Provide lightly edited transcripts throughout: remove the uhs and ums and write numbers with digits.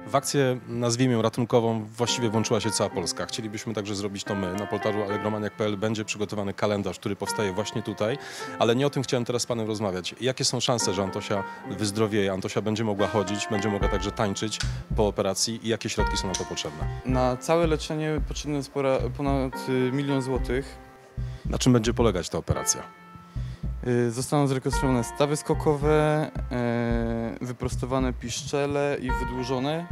W akcję, nazwijmy ją ratunkową, właściwie włączyła się cała Polska. Chcielibyśmy także zrobić to my. Na portalu allegromaniak.pl będzie przygotowany kalendarz, który powstaje właśnie tutaj, ale nie o tym chciałem teraz z panem rozmawiać. Jakie są szanse, że Antosia wyzdrowieje, Antosia będzie mogła chodzić, będzie mogła także tańczyć po operacji i jakie środki są na to potrzebne? Na całe leczenie potrzebne jest ponad 1 000 000 złotych. Na czym będzie polegać ta operacja? Zostaną zrekonstruowane stawy skokowe, wyprostowane piszczele i wydłużone.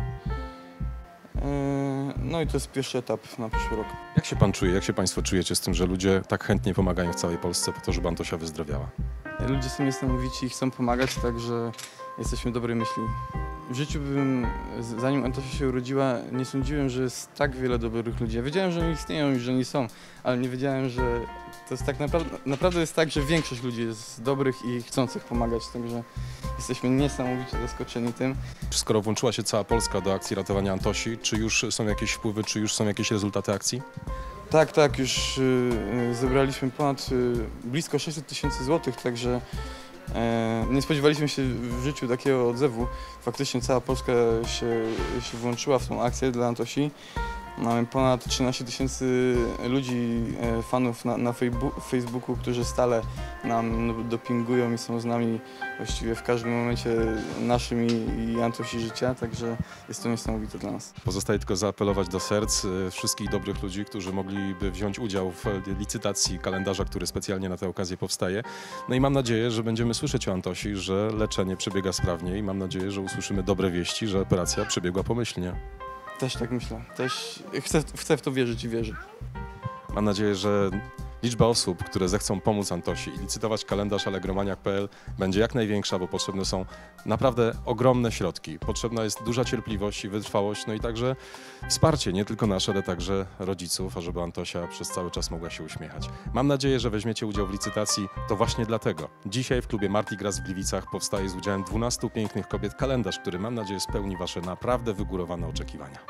No i to jest pierwszy etap na przyszły rok. Jak się pan czuje, jak się państwo czujecie z tym, że ludzie tak chętnie pomagają w całej Polsce po to, żeby Antosia wyzdrowiała? Ludzie są niesamowici i chcą pomagać, także jesteśmy dobrej myśli. W życiu zanim Antosia się urodziła, nie sądziłem, że jest tak wiele dobrych ludzi. Ja wiedziałem, że oni istnieją i że oni są, ale nie wiedziałem, że to jest tak naprawdę jest tak, że większość ludzi jest dobrych i chcących pomagać, także jesteśmy niesamowicie zaskoczeni tym. Skoro włączyła się cała Polska do akcji ratowania Antosi, czy już są jakieś wpływy, czy już są jakieś rezultaty akcji? Tak, już zebraliśmy blisko 600 000 złotych, także nie spodziewaliśmy się w życiu takiego odzewu. Faktycznie cała Polska się włączyła w tą akcję dla Antosi. Mamy ponad 13 000 ludzi, fanów na Facebooku, którzy stale nam dopingują i są z nami właściwie w każdym momencie naszym i Antosi życia, także jest to niesamowite dla nas. Pozostaje tylko zaapelować do serc wszystkich dobrych ludzi, którzy mogliby wziąć udział w licytacji kalendarza, który specjalnie na tę okazję powstaje. No i mam nadzieję, że będziemy słyszeć o Antosi, że leczenie przebiega sprawnie i mam nadzieję, że usłyszymy dobre wieści, że operacja przebiegła pomyślnie. Też tak myślę. Też chcę w to wierzyć i wierzę. Mam nadzieję, że liczba osób, które zechcą pomóc Antosi i licytować kalendarz allegromaniak.pl będzie jak największa, bo potrzebne są naprawdę ogromne środki. Potrzebna jest duża cierpliwość i wytrwałość, no i także wsparcie, nie tylko nasze, ale także rodziców, ażeby Antosia przez cały czas mogła się uśmiechać. Mam nadzieję, że weźmiecie udział w licytacji. To właśnie dlatego dzisiaj w klubie Mardi Gras w Gliwicach powstaje z udziałem 12 pięknych kobiet kalendarz, który mam nadzieję spełni wasze naprawdę wygórowane oczekiwania.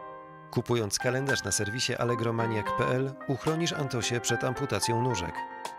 Kupując kalendarz na serwisie allegromaniak.pl uchronisz Antosię przed amputacją nóżek.